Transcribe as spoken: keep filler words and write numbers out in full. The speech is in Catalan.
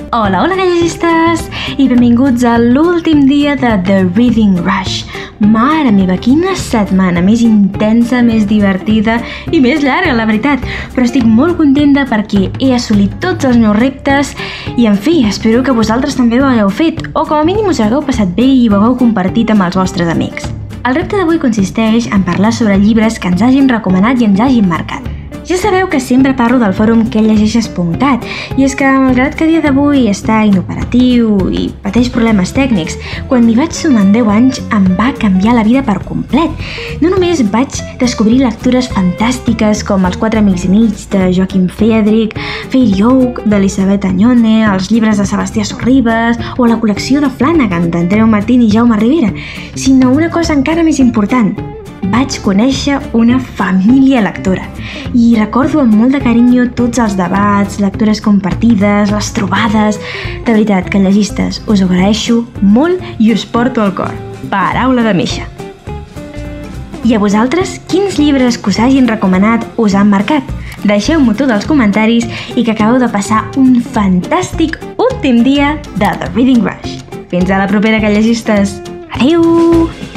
Hola, hola gallegistes! I benvinguts a l'últim dia de The Reading Rush. Mare meva, quina setmana més intensa, més divertida i més llarga, la veritat. Però estic molt contenta perquè he assolit tots els meus reptes i, en fi, espero que vosaltres també ho hagueu fet o com a mínim us hagueu passat bé i ho hagueu compartit amb els vostres amics. El repte d'avui consisteix en parlar sobre llibres que ens hagin recomanat i ens hagin marcat. Ja sabeu que sempre parlo del fòrum que llegeixes punt cat i és que, malgrat que a dia d'avui està inoperatiu i pateix problemes tècnics, quan m'hi vaig sumar en deu anys em va canviar la vida per complet. No només vaig descobrir lectures fantàstiques com Els quatre amics i mig de Joaquim Friedrich, Fairy Oak d'Elisabeth Añone, els llibres de Sebastià Sorribes o la col·lecció de Flanagan d'Andreu Martín i Jaume Rivera, sinó una cosa encara més important. Vaig conèixer una família lectora i recordo amb molt de carinyo tots els debats, lectures compartides, les trobades. De veritat, que llegistes, us ho agraeixo molt i us porto al cor. Paraula de Misha. I a vosaltres, quins llibres que us hagin recomanat us han marcat? Deixeu-m'ho tot als comentaris i que acabeu de passar un fantàstic últim dia de The Reading Rush. Fins a la propera, que llegistes. Adéu!